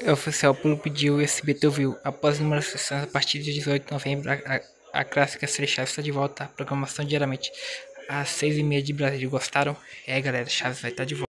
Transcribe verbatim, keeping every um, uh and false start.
Oficial Pulo pediu e S B T ouviu. Após inúmeras sessões, a partir de dezoito de novembro, a, a, a clássica série Chaves está de volta à programação diariamente às seis e meia de Brasília. Gostaram? É, galera, Chaves vai estar de volta.